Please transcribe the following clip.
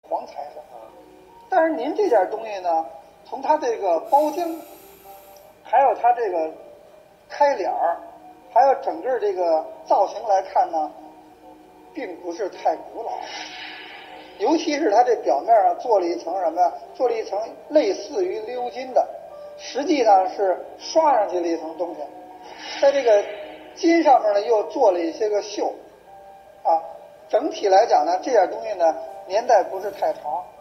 黄彩色。但是您这件东西呢，从它这个包浆，还有它这个开脸儿，还有整个这个造型来看呢，并不是太古老。尤其是它这表面上做了一层什么呀？做了一层类似于鎏金的，实际上是刷上去了一层东西，在这个金上面呢又做了一些个绣，啊，整体来讲呢，这件东西呢年代不是太长，